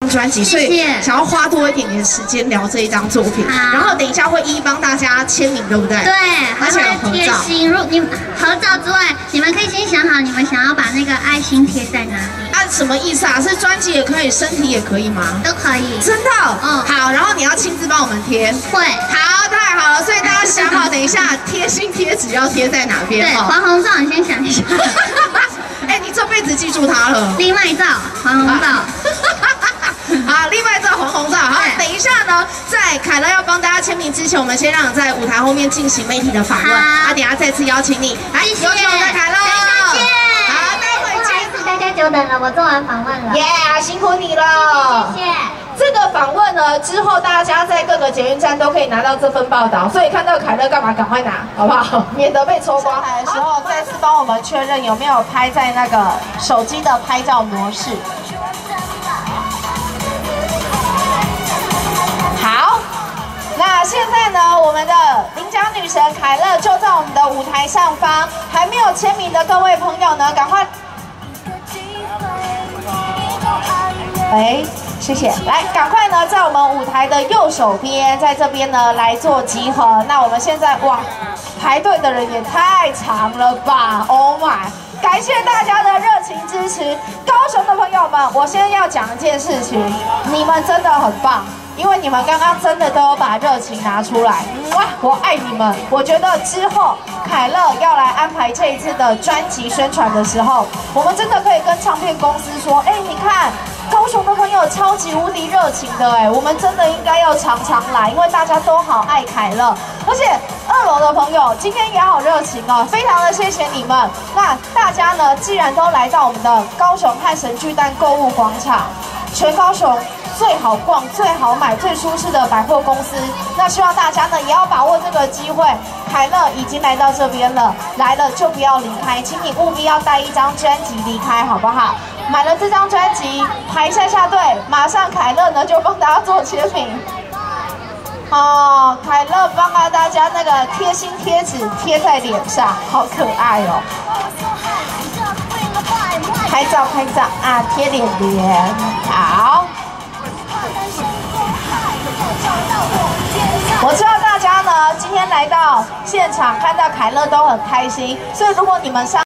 专辑，所以想要花多一点点时间聊这一张作品。然后等一下会一一帮大家签名，对不对？ 对，而且贴心。如果你合照之外，你们可以先想好你们想要把那个爱心贴在哪里。 啊，什么意思啊？是专辑也可以，身体也可以吗？ 都可以。 真的？嗯。好，然后你要亲自帮我们贴。 会。 好，太好了，所以大家想好，等一下贴心贴纸要贴在哪边？ 对，黄红照你先想一下。 哎，你这辈子记住它了。 另外一照，黄红照。 好，另外一照黄红照。好，等一下呢，在凯乐要帮大家签名之前，我们先让你在舞台后面进行媒体的访问。啊，等一下再次邀请你，来，有请我们的凯乐。 等一下见。 好，待会见。 大家久等了，我做完访问了。 耶，辛苦你了。 谢谢。 这个访问呢之后，大家在各个捷运站都可以拿到这份报道，所以看到凯乐干嘛赶快拿，好不好？免得被抽光。来的时候再次帮我们确认有没有拍在那个手机的拍照模式。好，那现在呢，我们的领奖女神凯乐就在我们的舞台上方，还没有签名的各位朋友呢，赶快。谢谢，来，赶快呢，在我们舞台的右手边，在这边呢来做集合。那我们现在哇，排队的人也太长了吧 ！Oh my， 感谢大家的热情支持。高雄的朋友们，我先要讲一件事情，你们真的很棒。因为你们刚刚真的都有把热情拿出来，哇，我爱你们！我觉得之后凯乐要来安排这一次的专辑宣传的时候，我们真的可以跟唱片公司说，哎，你看高雄的朋友超级无敌热情的，哎，我们真的应该要常常来，因为大家都好爱凯乐，而且2楼的朋友今天也好热情哦，非常的谢谢你们。那大家呢，既然都来到我们的高雄汉神巨蛋购物广场，全高雄最好逛、最好买、最舒适的百货公司，那希望大家呢也要把握这个机会。凯乐已经来到这边了，来了就不要离开，请你务必要带一张专辑离开，好不好？买了这张专辑，排下队，马上凯乐呢就帮大家做签名。哦，凯乐帮大家那个贴心贴纸贴在脸上，好可爱哦！拍照啊，贴脸，好。我知道大家呢今天来到现场看到凯乐都很开心，所以如果你们上